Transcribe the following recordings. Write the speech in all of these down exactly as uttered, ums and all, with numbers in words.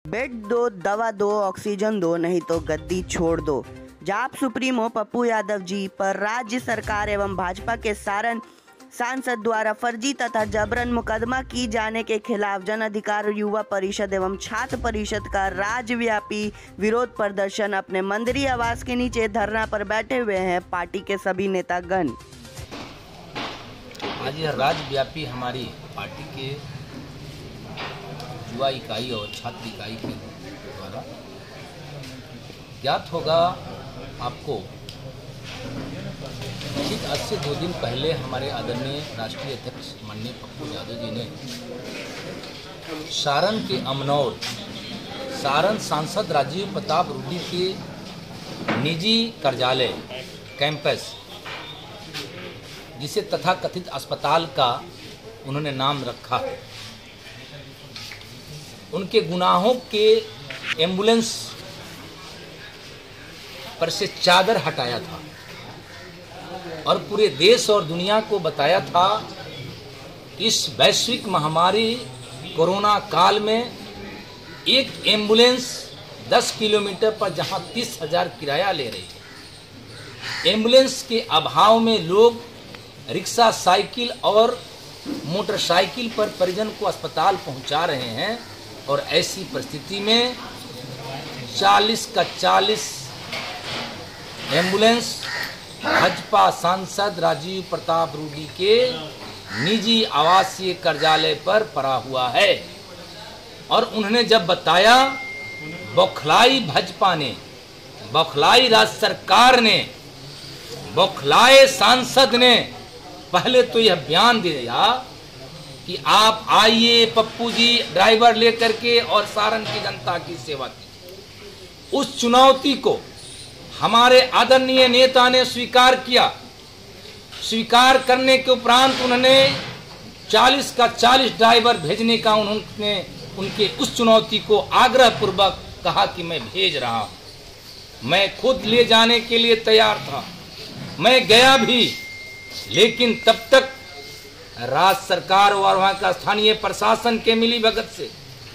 Bed दो, दवा दो, ऑक्सीजन दो, नहीं तो गद्दी छोड़ दो। जाप सुप्रीमो पप्पू यादव जी पर राज्य सरकार एवं भाजपा के सारण सांसद द्वारा फर्जी तथा जबरन मुकदमा की जाने के खिलाफ जन अधिकार युवा परिषद एवं छात्र परिषद का राज्यव्यापी विरोध प्रदर्शन अपने मंदिरी आवास के नीचे धरना पर बैठे हुए हैं पार्टी के सभी नेतागण। आज यह राज्यव्यापी हमारी पार्टी के युवा इकाई और छात्र इकाई के द्वारा ज्ञात होगा आपको, ठीक आज से दो दिन पहले हमारे आदरणीय राष्ट्रीय अध्यक्ष माननीय पप्पू यादव जी ने सारण के अमनौर सारण सांसद राजीव प्रताप रूडी के निजी कार्यालय कैंपस, जिसे तथाकथित अस्पताल का उन्होंने नाम रखा है, उनके गुनाहों के एम्बुलेंस पर से चादर हटाया था और पूरे देश और दुनिया को बताया था इस वैश्विक महामारी कोरोना काल में एक एम्बुलेंस दस किलोमीटर पर जहां तीस हजार किराया ले रही है, एम्बुलेंस के अभाव में लोग रिक्शा, साइकिल और मोटरसाइकिल पर परिजन को अस्पताल पहुंचा रहे हैं। और ऐसी परिस्थिति में चालीस का चालीस एम्बुलेंस भाजपा सांसद राजीव प्रताप रूडी के निजी आवासीय कार्यालय पर पड़ा हुआ है। और उन्होंने जब बताया, बौखलाई भाजपा ने, बौखलाई राज्य सरकार ने, बौखलाए सांसद ने पहले तो यह बयान दिया कि आप आइए पप्पू जी ड्राइवर लेकर के और सारण की जनता की सेवा कीजिए। उस चुनौती को हमारे आदरणीय नेता ने स्वीकार किया। स्वीकार करने के उपरांत उन्होंने चालीस का चालीस ड्राइवर भेजने का उन्होंने उनके उस चुनौती को आग्रह पूर्वक कहा कि मैं भेज रहा हूं। मैं खुद ले जाने के लिए तैयार था, मैं गया भी, लेकिन तब तक राज्य सरकार और वहां का स्थानीय प्रशासन के मिली भगत से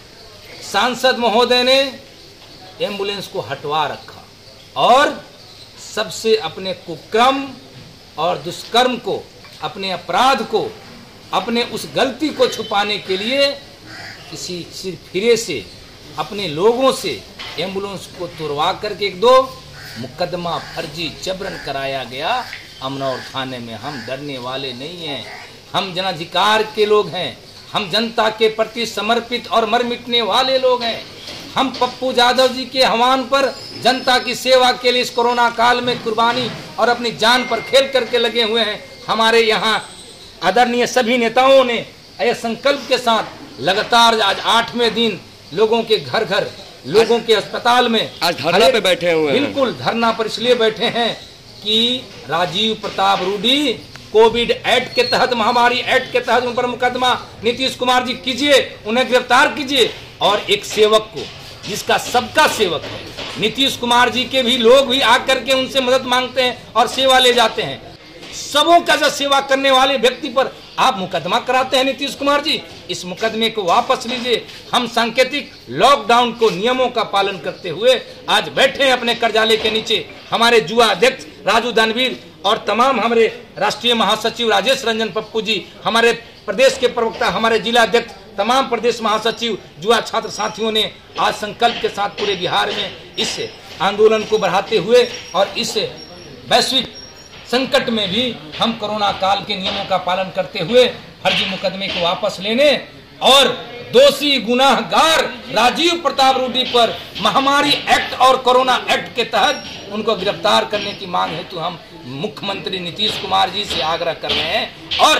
सांसद महोदय ने एम्बुलेंस को हटवा रखा और सबसे अपने कुक्रम और दुष्कर्म को, अपने अपराध को, अपने उस गलती को छुपाने के लिए किसी सिरफिरे से अपने लोगों से एम्बुलेंस को तुड़वा करके एक दो मुकदमा फर्जी जबरन कराया गया। अमनौर थाने में हम डरने वाले नहीं हैं, हम जनाधिकार के लोग हैं, हम जनता के प्रति समर्पित और मर मिटने वाले लोग हैं। हम पप्पू यादव जी के आह्वान पर जनता की सेवा के लिए इस कोरोना काल में कुर्बानी और अपनी जान पर खेल करके लगे हुए हैं। हमारे यहाँ आदरणीय सभी नेताओं ने यह संकल्प के साथ लगातार आज आठवें दिन लोगों के घर घर, लोगों के अस्पताल में आज धरना पे बैठे हुए हैं। बिल्कुल धरना पर इसलिए बैठे हैं कि राजीव प्रताप रूडी कोविड एक्ट के तहत, महामारी एक्ट के तहत उन पर मुकदमा नीतीश कुमार जी कीजिए, उन्हें गिरफ्तार कीजिए। और एक सेवक को, जिसका सबका सेवक है, नीतीश कुमार जी के भी लोग भी आकर के उनसे मदद मांगते हैं और सेवा ले जाते हैं। सबों का जो सेवा करने वाले व्यक्ति पर आप मुकदमा कराते हैं नीतीश कुमार जी, इस मुकदमे को वापस लीजिए। हम सांकेतिक लॉकडाउन को नियमों का पालन करते हुए आज बैठे हैं अपने कार्यालय के नीचे। हमारे युवा अध्यक्ष राजू दानवीर और तमाम हमारे राष्ट्रीय महासचिव राजेश रंजन पप्पू जी, हमारे प्रदेश के प्रवक्ता, हमारे जिला अध्यक्ष, तमाम प्रदेश महासचिव, युवा छात्र साथियों ने आज संकल्प के साथ पूरे बिहार में इस आंदोलन को बढ़ाते हुए और इस वैश्विक संकट में भी हम कोरोना काल के नियमों का पालन करते हुए फर्जी मुकदमे को वापस लेने और दोषी गुनाहगार राजीव प्रताप रूडी पर महामारी एक्ट और कोरोना एक्ट के तहत उनको गिरफ्तार करने की मांग हेतु हम मुख्यमंत्री नीतीश कुमार जी से आग्रह कर रहे हैं। और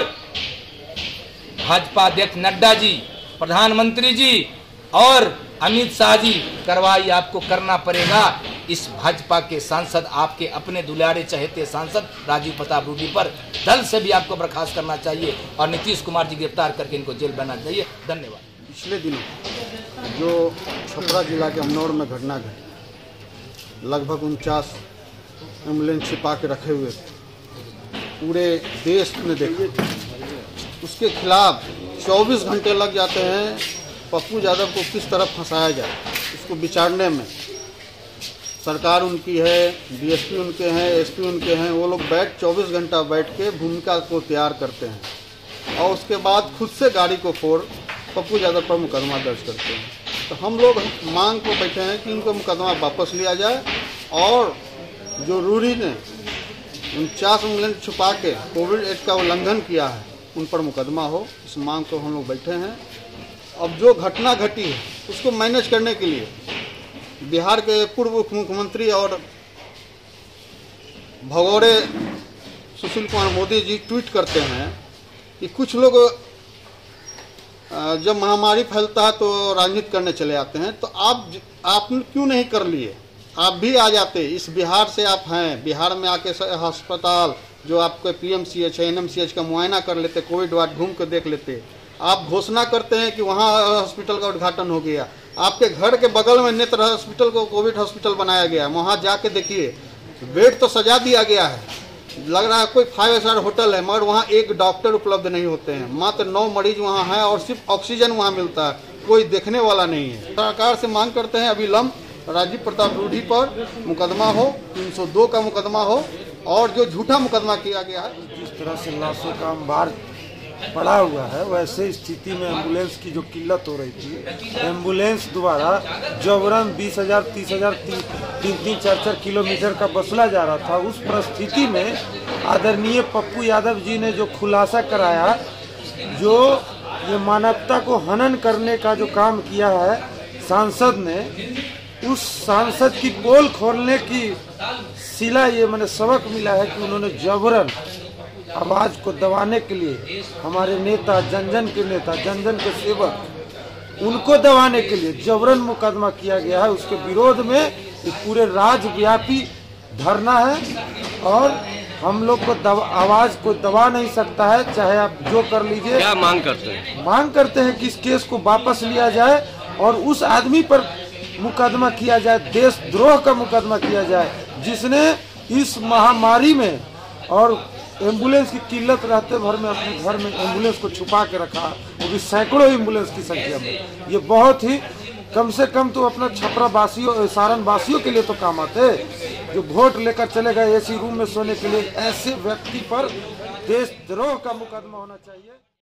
भाजपा अध्यक्ष नड्डा जी, प्रधानमंत्री जी और अमित शाह जी, कार्रवाई आपको करना पड़ेगा। इस भाजपा के सांसद, आपके अपने दुलारे चहेते सांसद राजीव प्रताप रूडी पर दल से भी आपको बर्खास्त करना चाहिए और नीतीश कुमार जी गिरफ्तार करके इनको जेल बनाना चाहिए। धन्यवाद। पिछले दिनों जो छपरा जिला के अमनौर में घटना घटी, लगभग उनचास एम्बुलेंस छिपा के रखे हुए पूरे देश ने देखा, उसके खिलाफ चौबीस घंटे लग जाते हैं पप्पू यादव को किस तरह फंसाया जाए, इसको विचारने में सरकार उनकी है, डीएसपी उनके हैं, एसपी उनके हैं, वो लोग बैठ चौबीस घंटा बैठ के भूमिका को तैयार करते हैं और उसके बाद खुद से गाड़ी को फोड़ पप्पू यादव पर मुकदमा दर्ज करते हैं। तो हम लोग मांग को बैठे हैं कि उनको मुकदमा वापस लिया जाए और जो रूरी ने उनचास एम्बुलेंस छुपा के कोविड एक्ट का उल्लंघन किया है उन पर मुकदमा हो, इस मांग को हम लोग बैठे हैं। अब जो घटना घटी है उसको मैनेज करने के लिए बिहार के पूर्व उप मुख्यमंत्री और भगोड़े सुशील कुमार मोदी जी ट्वीट करते हैं कि कुछ लोग जब महामारी फैलता है तो राजनीति करने चले आते हैं, तो आप आपने क्यों नहीं कर लिए, आप भी आ जाते। इस बिहार से आप हैं, बिहार में आके अस्पताल जो आपके पीएमसीएच है, एनएमसीएच का मुआयना कर लेते, कोविड वार्ड घूम कर देख लेते। आप घोषणा करते हैं कि वहाँ हॉस्पिटल का उद्घाटन हो गया, आपके घर के बगल में नेत्र हॉस्पिटल को कोविड हॉस्पिटल बनाया गया, वहाँ जाके देखिए बेड तो सजा दिया गया है, लग रहा है कोई फाइव स्टार होटल है, मगर वहाँ एक डॉक्टर उपलब्ध नहीं होते हैं, मात्र नौ मरीज वहाँ हैं और सिर्फ ऑक्सीजन वहाँ मिलता है, कोई देखने वाला नहीं है। सरकार से मांग करते हैं अविलंब राजीव प्रताप रूडी पर मुकदमा हो, तीन सौ दो का मुकदमा हो और जो झूठा मुकदमा किया गया है। जिस तरह से लाशों का अंबार पड़ा हुआ है वैसे स्थिति में एम्बुलेंस की जो किल्लत हो रही थी, एम्बुलेंस द्वारा जबरन बीस हजार तीस हजार तीन तीन तीन चार चार किलोमीटर का वसूला जा रहा था। उस परिस्थिति में आदरणीय पप्पू यादव जी ने जो खुलासा कराया, जो ये मानवता को हनन करने का जो काम किया है सांसद ने, उस सांसद की पोल खोलने की सिला ये मैंने सबक मिला है कि उन्होंने जबरन आवाज को दबाने के लिए हमारे नेता, जन जन के नेता, जन जन के सेवक, उनको दबाने के लिए जबरन मुकदमा किया गया है। उसके विरोध में एक पूरे राज्यव्यापी धरना है और हम लोग को दबा, आवाज को दबा नहीं सकता है, चाहे आप जो कर लीजिए। क्या मांग करते हैं? मांग करते हैं कि इस केस को वापस लिया जाए और उस आदमी पर मुकदमा किया जाए, देशद्रोह का मुकदमा किया जाए, जिसने इस महामारी में और एम्बुलेंस की किल्लत रहते भर में अपने घर में एम्बुलेंस को छुपा के रखा, वो भी सैकड़ों एम्बुलेंस की संख्या में। ये बहुत ही कम से कम तो अपना छपरा वासियों, सारण वासियों के लिए तो काम आते, जो वोट लेकर चले गए एसी रूम में सोने के लिए। ऐसे व्यक्ति पर देशद्रोह का मुकदमा होना चाहिए।